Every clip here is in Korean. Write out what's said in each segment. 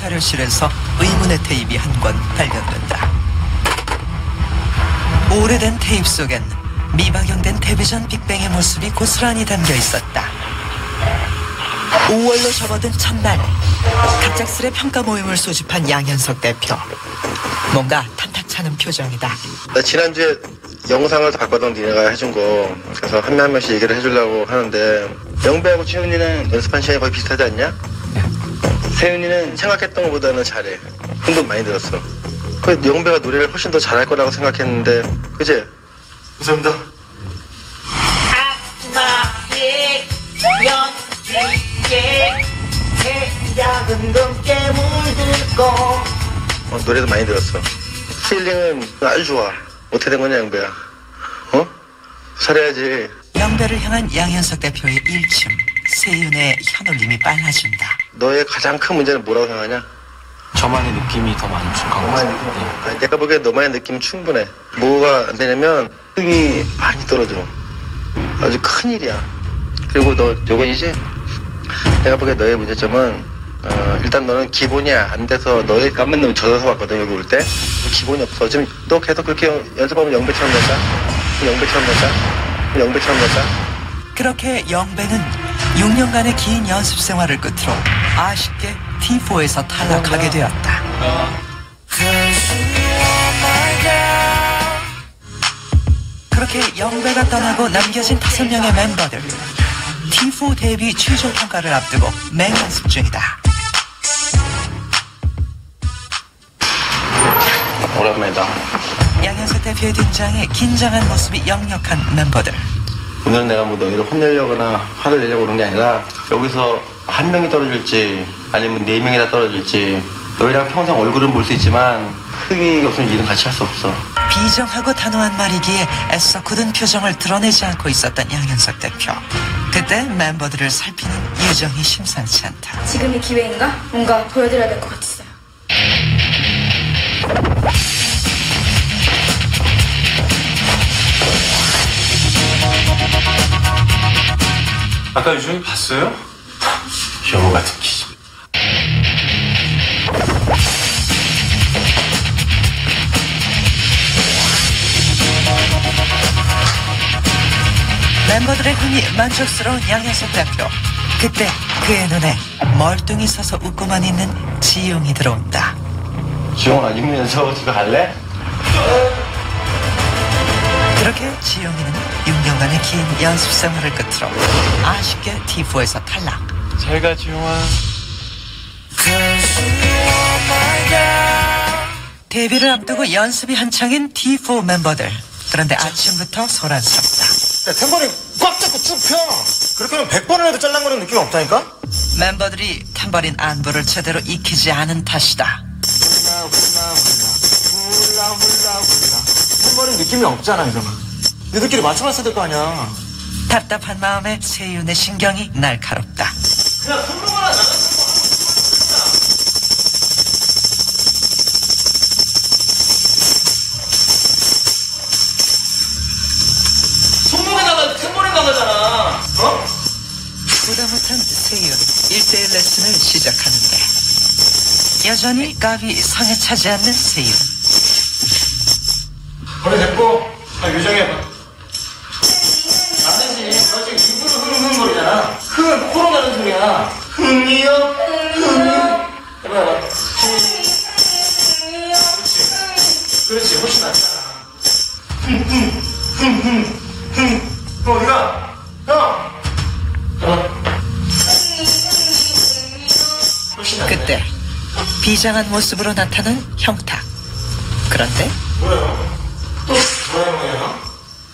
자료실에서 의문의 테이프 한 권 발견된다. 오래된 테이프 속엔 미박용된 데뷔전 빅뱅의 모습이 고스란히 담겨 있었다. 5월로 접어든 첫날, 갑작스레 평가 모임을 소집한 양현석 대표. 뭔가 탐탁찮은 표정이다. 나 지난주에 영상을 다 봤거든, 니네가 해준 거. 그래서 한 명씩 얘기를 해주려고 하는데, 영배하고 지훈이는 연습한 시간이 거의 비슷하지 않냐? 세윤이는 생각했던 것보다는 잘해. 흥도 많이 들었어. 그 영배가 노래를 훨씬 더 잘할 거라고 생각했는데, 그치? 감사합니다. 노래도 많이 들었어. 필링은 아주 좋아. 어떻게 된 거냐, 영배야? 어? 잘해야지. 영배를 향한 양현석 대표의 일침, 세윤의 혀놀림이 빨라진다. 너의 가장 큰 문제는 뭐라고 생각하냐? 저만의 느낌이 더 많이 부족한 것 같아요. 내가 보기엔 너만의 느낌은 충분해. 뭐가 안 되냐면 흥이 많이 떨어져. 아주 큰일이야. 그리고 너 요건이지? 내가 보기엔 너의 문제점은 일단 너는 기본이 안 돼서 너의 깜만 놈이 젖어서 왔거든. 여기 올 때 기본이 없어. 지금 너 계속 그렇게 연습하면 영배처럼 된다. 영배처럼 된다. 그렇게 영배는 6년간의 긴 연습 생활을 끝으로 아쉽게 T4에서 탈락하게 되었다. 그렇게 영배가 떠나고 남겨진 5명의 멤버들. T4 데뷔 최종 평가를 앞두고 맹연습 중이다. 오랜만이다. 양현석 대표의 등장에 긴장한 모습이 역력한 멤버들. 오늘은 내가 뭐 너희를 혼내려거나 화를 내려고 그런 게 아니라 여기서 한 명이 떨어질지 아니면 4명이 다 떨어질지 너희랑 평생 얼굴은 볼 수 있지만 흥이 없으면 일은 같이 할 수 없어. 비정하고 단호한 말이기에 애써 굳은 표정을 드러내지 않고 있었던 양현석 대표. 그때 멤버들을 살피는 유정이 심상치 않다. 지금이 기회인가? 뭔가 보여드려야 될 것 같았어요. 아까 유정이 봤어요? 여우 같은 기집. 멤버들의 흥이 만족스러운 양현석 대표. 그때 그의 눈에 멀뚱히 서서 웃고만 있는 지용이 들어온다. 지용아, 입면서 집에 갈래? 그렇게 지용이는 6년간의 긴 연습 생활을 끝으로 아쉽게 T4에서 탈락. 잘 가, 지용아. 데뷔를 앞두고 연습이 한창인 T4 멤버들. 그런데 아침부터 소란스럽다. 야, 탬버린 꽉 잡고 쭉 펴. 그렇게 하면 100번을 해도 짤랑거리는 느낌이 없다니까? 멤버들이 탬버린 안부를 제대로 익히지 않은 탓이다. 탬버린 느낌이 없잖아, 이러면. 너희들끼리 맞춰놨어야 될 거 아니야. 답답한 마음에 세윤의 신경이 날카롭다. 그냥 손목을 하나 손목에다가 탬버린 나가잖아. 어? 보다 못한 세윤 1대1 레슨을 시작하는데 여전히 값이 성에 차지 않는 세윤. 머리 됐고, 유정이 해봐. 안 되지. 너 지금 입으로 흥흥거리잖아. 흥은 코로 나는 소리야. 흥이요, 흥이요. 해봐. 그렇지, 훨씬 낫잖아. 어디가? 형! 훨씬 낫네. 그때 비장한 모습으로 나타난 형탁. 그런데 뭐야? 또 뭐야, 뭐야?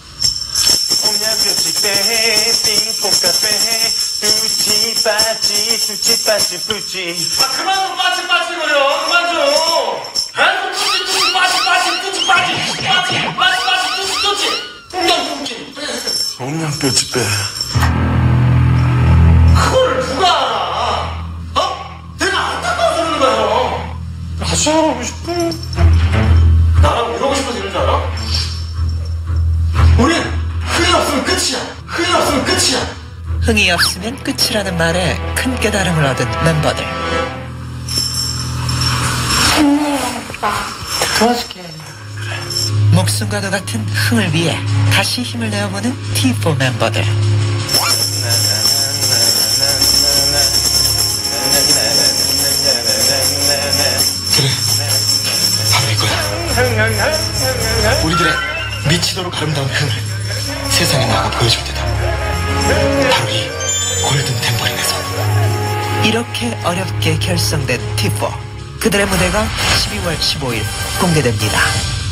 아, 그만 좀 빠지 거려. 그만 좀. 계속 뚜지 빠지. 옹냥 뼈지 빼. 그걸 누가 알아? 어? 내가 안타까워서 그러는 거야. 같이 하고 싶어. 나랑 이러고 싶어서 이런 줄 알아? 우린 흥이 없으면 끝이야. 흥이 없으면 끝이라는 말에 큰 깨달음을 얻은 멤버들. 싶다. 도와줄게. 목숨과도 같은 흥을 위해 다시 힘을 내어보는 T4 멤버들. 그래, 바로 이거야. 우리들의 미치도록 아름다운 흥을 세상에 나가 보여줄 때다. 바로 이 골든 탬버린에서. 이렇게 어렵게 결성된 T4. 그들의 무대가 12월 15일 공개됩니다.